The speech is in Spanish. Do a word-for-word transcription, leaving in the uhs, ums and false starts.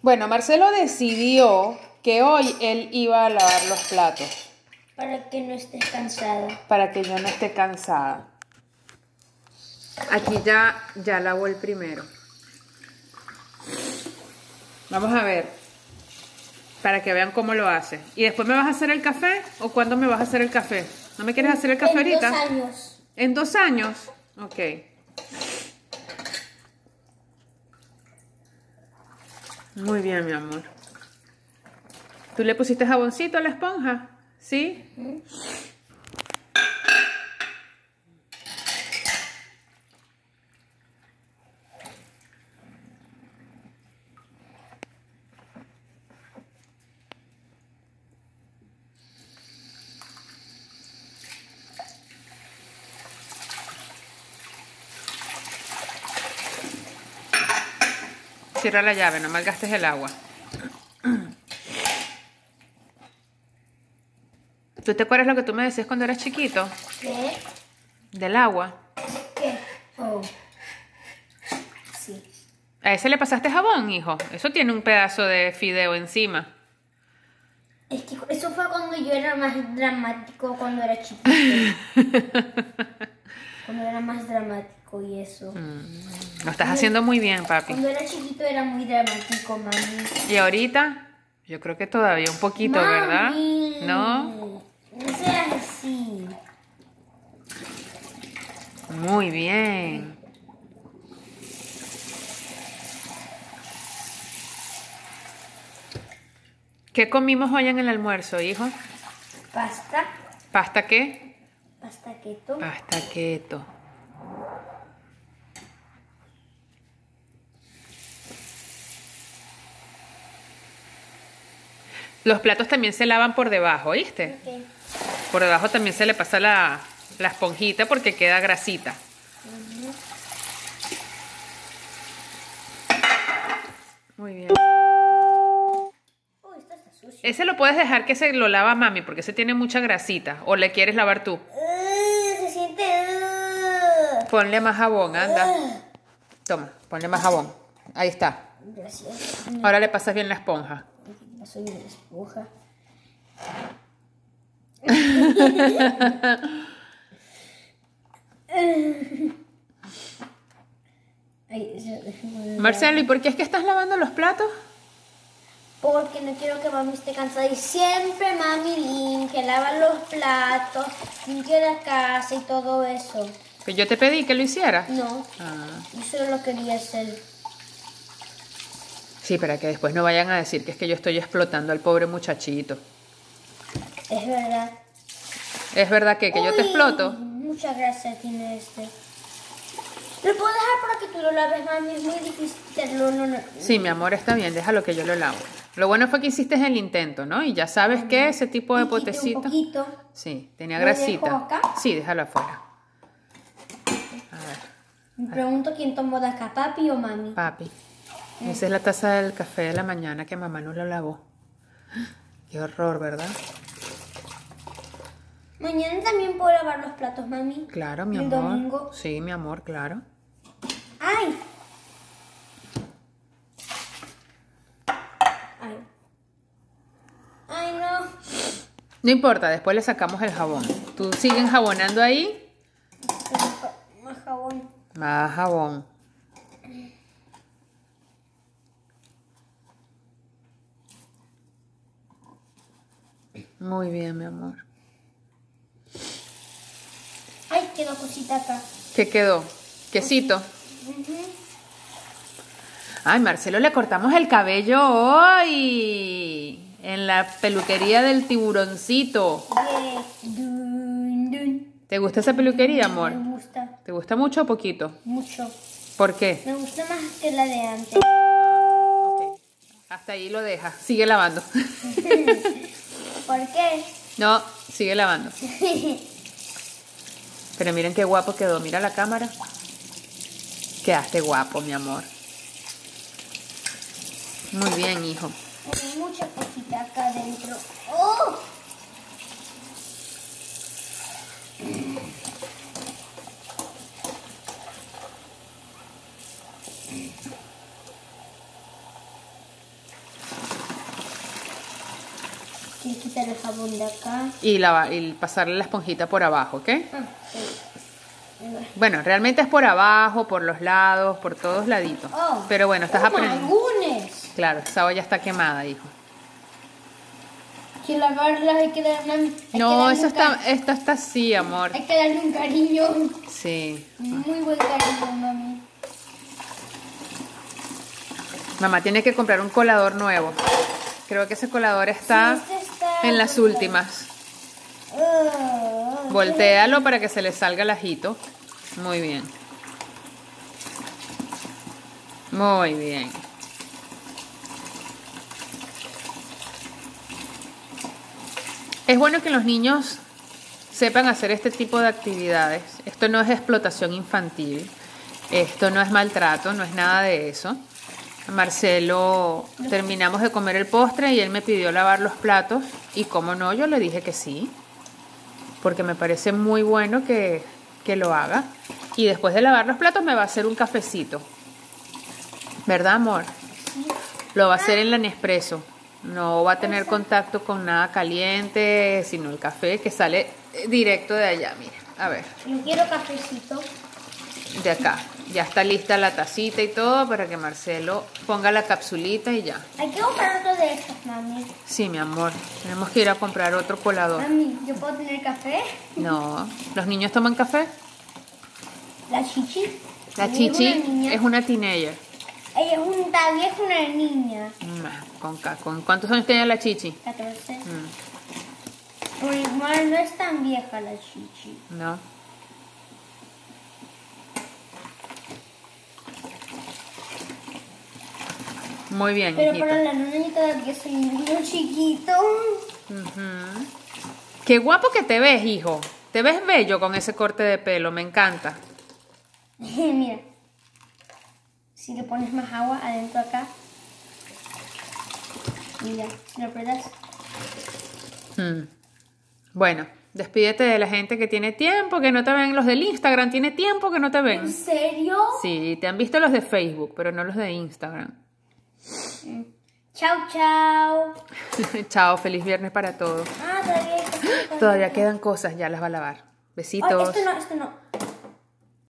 Bueno, Marcelo decidió que hoy él iba a lavar los platos. Para que no estés cansada. Para que yo no esté cansada. Aquí ya, ya lavó el primero. Vamos a ver. Para que vean cómo lo hace. ¿Y después me vas a hacer el café? ¿O cuándo me vas a hacer el café? ¿No me quieres hacer el café ahorita? En dos años. ¿En dos años? Ok. Muy bien, mi amor. ¿Tú le pusiste jaboncito a la esponja? ¿Sí? ¿Mm? Cierra la llave, no malgastes el agua. ¿Tú te acuerdas lo que tú me decías cuando eras chiquito? ¿Qué? Del agua. ¿Qué? Oh. Sí. ¿A ese le pasaste jabón, hijo? Eso tiene un pedazo de fideo encima. Es que eso fue cuando yo era más dramático, cuando era chiquito. Cuando era más dramático y eso. Mm, lo estás haciendo muy bien, papi. Cuando era chiquito era muy dramático, mami. ¿Y ahorita? Yo creo que todavía un poquito, Mami, ¿verdad? ¿No? No seas así. Muy bien. ¿Qué comimos hoy en el almuerzo, hijo? Pasta. ¿Pasta qué? Pasta keto. Pasta keto. Los platos también se lavan por debajo, ¿oíste? Okay. Por debajo también se le pasa la, la esponjita porque queda grasita. Uh-huh. Muy bien. Uy, esto está sucio. Ese lo puedes dejar que se lo lava mami porque ese tiene mucha grasita. ¿O le quieres lavar tú? Uh, se siente... Uh. Ponle más jabón, anda. Uh. Toma, ponle más jabón. Ahí está. Gracias. Ahora le pasas bien la esponja. Soy una esponja. Marcelo, ¿y por qué es que estás lavando los platos? Porque no quiero que mami esté cansada y siempre mami limpia, lava los platos, limpia la casa y todo eso. ¿Que yo te pedí que lo hiciera? No, ah. yo solo lo quería hacer. Sí, para que después no vayan a decir que es que yo estoy explotando al pobre muchachito. Es verdad. ¿Es verdad que, que yo te exploto? Muchas gracias tiene este. ¿Lo puedo dejar para que tú lo laves, mami? Es muy difícil hacerlo. No, no. Sí, mi amor, está bien. Déjalo que yo lo lavo. Lo bueno fue que hiciste el intento, ¿no? Y ya sabes uh-huh. que ese tipo de y potecito... Un poquito. Sí, tenía grasita. ¿Lo dejo acá? Sí, déjalo afuera. A ver. Me pregunto quién tomó de acá, papi o mami. Papi. Esa es la taza del café de la mañana que mamá no lo lavó. Qué horror, ¿verdad? Mañana también puedo lavar los platos, mami. Claro, mi amor. El domingo. Sí, mi amor, claro. ¡Ay! ¡Ay! ¡Ay, no! No importa, después le sacamos el jabón. ¿Tú sigues enjabonando ahí? Más jabón. Más jabón. Muy bien, mi amor. Ay, quedó cosita acá. ¿Qué quedó? ¿Quesito? Uh-huh. Ay, Marcelo, le cortamos el cabello hoy. En la peluquería del tiburoncito. Yeah. Dun, dun. ¿Te gusta esa peluquería, amor? Me gusta. ¿Te gusta mucho o poquito? Mucho. ¿Por qué? Me gusta más que la de antes. Ah, bueno, ok. Hasta ahí lo deja. Sigue lavando. ¿Por qué? No, sigue lavando. Pero miren qué guapo quedó. Mira la cámara. Quedaste guapo, mi amor. Muy bien, hijo. Hay mucha cosita acá adentro. ¡Oh! Y quitar el jabón de acá. Y, lava, y pasarle la esponjita por abajo, ¿ok? Ah, sí. Bueno, realmente es por abajo, por los lados, por todos laditos. Oh, pero bueno, estás oh, aprendiendo. Magunes. Claro, esa olla está quemada, hijo. Hay que lavarlas, hay que darle, hay No, que darle eso un está, cari- esto está así, amor. Hay que darle un cariño. Sí. Muy buen cariño, mami. Mamá tiene que comprar un colador nuevo. Creo que ese colador está Sí, este está en las bueno. últimas. Uh, Voltéalo para que se le salga el ajito. Muy bien. Muy bien. Es bueno que los niños sepan hacer este tipo de actividades. Esto no es explotación infantil. Esto no es maltrato, no es nada de eso. Marcelo, terminamos de comer el postre y él me pidió lavar los platos. Y como no, yo le dije que sí. Porque me parece muy bueno que, que lo haga. Y después de lavar los platos me va a hacer un cafecito. ¿Verdad, amor? Lo va a hacer en la Nespresso. No va a tener contacto con nada caliente, sino el café que sale directo de allá. Mira, a ver, Yo quiero cafecito. de acá. Ya está lista la tacita y todo para que Marcelo ponga la capsulita y ya. Hay que comprar otro de estos, mami. Sí, mi amor. Tenemos que ir a comprar otro colador. Mami, ¿yo puedo tener café? No. ¿Los niños toman café? La chichi. La Ella Chichi Es una niña. es una teenager. Ella es un tal vieja, una niña. Mm, ¿Con, ca- con cuántos años tiene la Chichi? catorce. Mm, Por igual no es tan vieja la chichi. no. Muy bien, Pero hijito. para la niña todavía soy un niño chiquito. Ujú. Qué guapo que te ves, hijo. Te ves bello con ese corte de pelo, me encanta. Mira. Si le pones más agua adentro acá. Mira, si lo apretas. Mm. Bueno, despídete de la gente que tiene tiempo, que no te ven. Los del Instagram tiene tiempo que no te ¿En ven. serio? Sí, te han visto los de Facebook, pero no los de Instagram. Chao, chao. Chao, feliz viernes para todos. Ah, todavía hay cositas. Todavía quedan cosas, ya las va a lavar. Ay, Besitos. esto no, esto no.